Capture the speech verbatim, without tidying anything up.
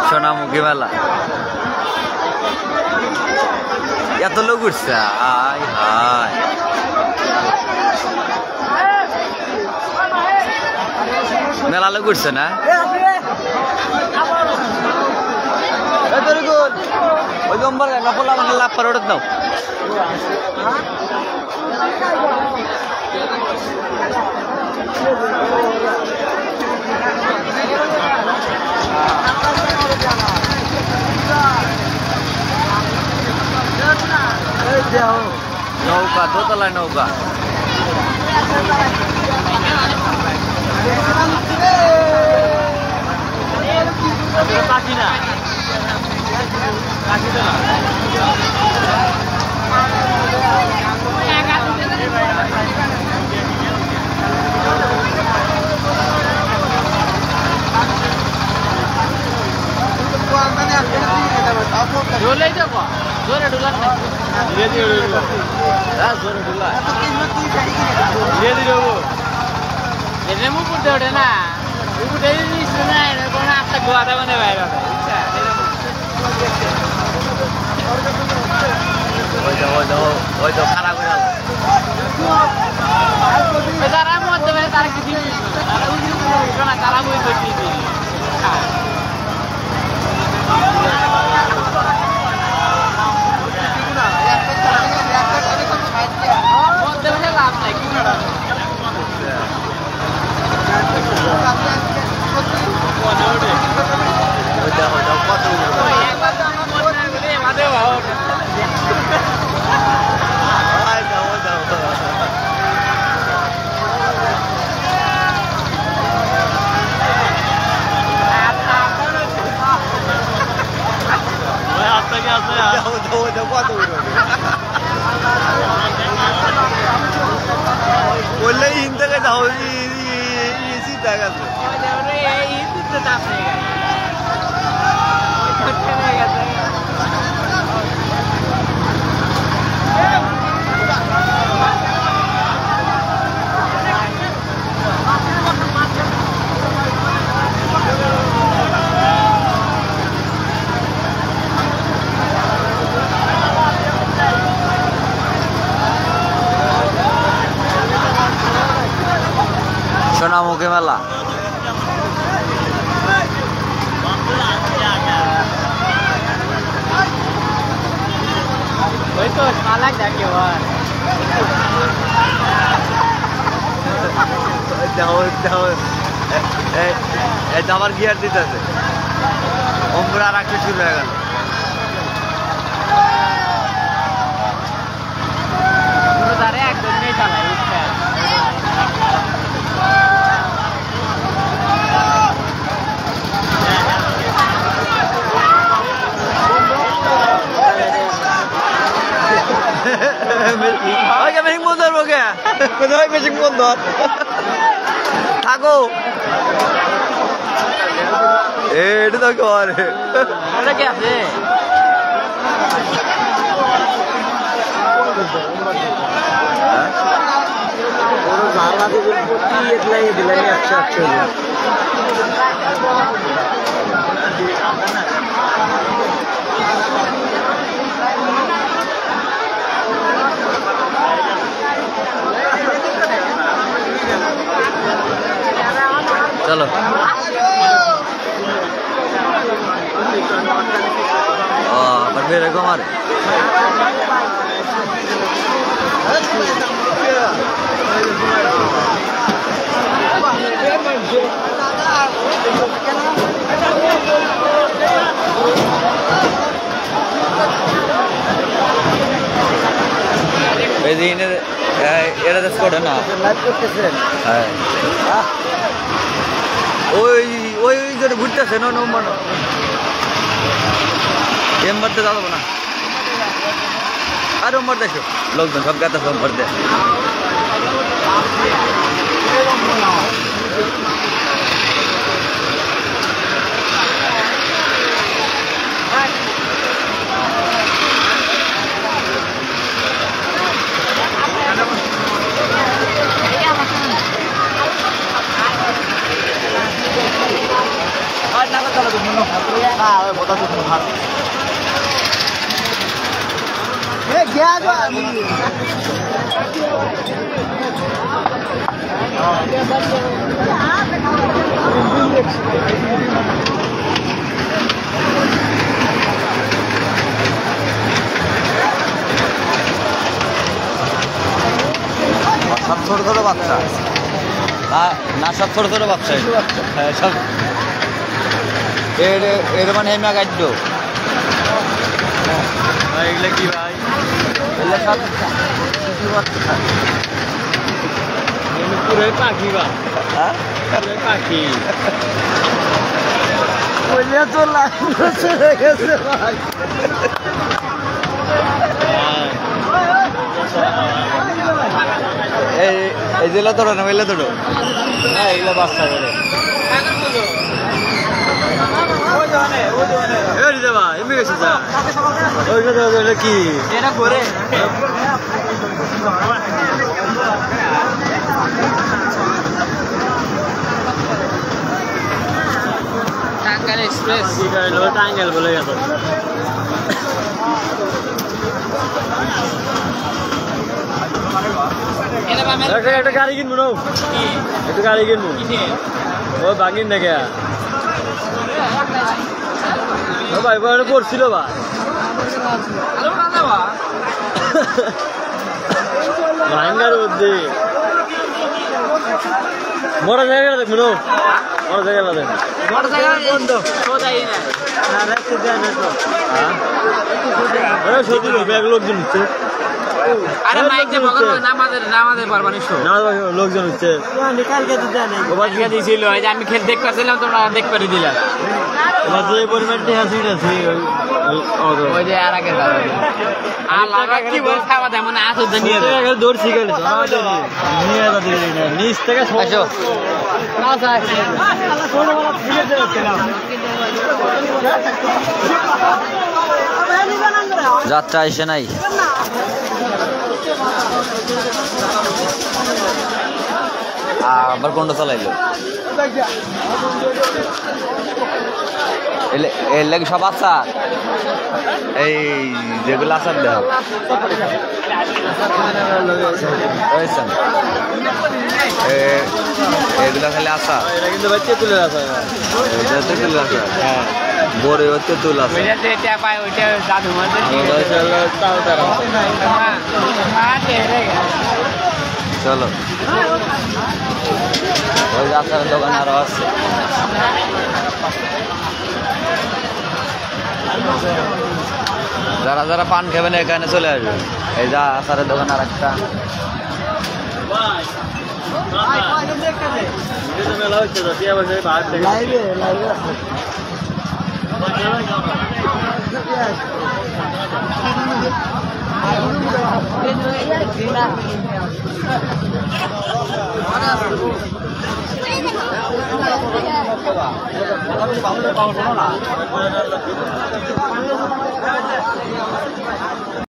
সোনামুখী মেলা এত লোক উঠছে হাই হাই মেলা লোক উঠছে না ওই নম্বর নফল আমাকে লাভ করে ওটা দাও নৌকা দোতলায় নৌকা পাখি না পাখি তো না ঢোলাই যাবো জোরে ঢোলা ধীরে ধীরে হ্যাঁ জোরে ঢোলা ধীরে ধীরে হবো এটা মুখ উঠতে ওঠে না উঠে দিস না কোনো একটা গোয়াটা মানে বাইরে ওই তো ওই তো ওই তো খারাপ হয়ে গেল তারা মধ্যে তারা কি দিল তারা তারা বই করছি লাভ নাই বললে হিন্দে যাও চিন্তা গেছে সোনামুখী মেলা ওই তো মালা যাকে আমার গিয়ার দিতেছে অম্বরা রাখতে শুরু হয়ে গেল একদম নেই চালায় মেশিন বন্ধ করবো কে মেশিন বন্ধ থাকো এটা তো করে এটা কি আছে चलो पर मेरे को हमारे ini era de skor na ওই ওই যে ঘুরতেছে না নম্বর এমবারতে যাবো না আর নম্বর দেখো লোকজন সব গাতা নম্বর দেয় Nada kalau না ওই কথা তো ভালো এ গিয়া গো আমি সব ছোট ছোট বাচ্চা না সব ছোট ছোট বাচ্চা হ্যাঁ সব এর এর মানে হেমা গাইড এগুলো কি ভাই এগুলো সব শিশু বাচ্চা পুরোই পাখি বা হ্যাঁ পুরোই পাখি বলিয়া তো চলে গেছে ভাই এই এই যেগুলো তোড়ো না এগুলো তোড়ো হ্যাঁ এগুলো বাচ্চা করে কি এটা করে টাঙ্গাইল এক্সপ্রেস টাঙ্গাইল বলে গেছে একটা গাড়ি কিনবো না একটা গাড়ি কিনবো ও বাগিন না কে ভাই ভাই পড়ছিল ভাই ভাঙ্গার মধ্যে বড় জায়গা দেখবো না বড় জায়গা না দেখবো বড় জায়গা বন্ধ সোজাই না সত্যি ব্যাগ লোকজন হচ্ছে আরে মাইক দে মগর নামাজের নামাজের পারবা নিছো নামাজ লোকজন হচ্ছে কালকে তো জানি ওবাজকে দিছিল এই যে আমি খেল দেখ পারছিলাম তোমরা দেখ পারি দিলা এবার যে পরিমাণটি আছে আছে ওই যে আর আগে যাবে আর লাগা কি বল খাওয়া দেয় মানে আসো জানিয়ে দে দৌড় শিখে নিছো নিয়ে যা দিলে নিচ থেকে আসো না স্যার ছোটবেলা থেকে যাচ্ছিলাম যাত্রা এসে নাই আবার কোনটা চালাইলো এর লাগে সব আচ্ছা এই যেগুলো আচার দেওয়া এগুলো খালি আশা কিন্তু বাচ্চা তুলে আছে তুলে আছে হ্যাঁ বড় হচ্ছে তুল আছে চলো ওই আচারের দোকান আরো আছে যারা যারা পান খাবেন এখানে চলে আসবে এই যা আচারের দোকান আর একটা মেলা হচ্ছে লাইভে লাইভে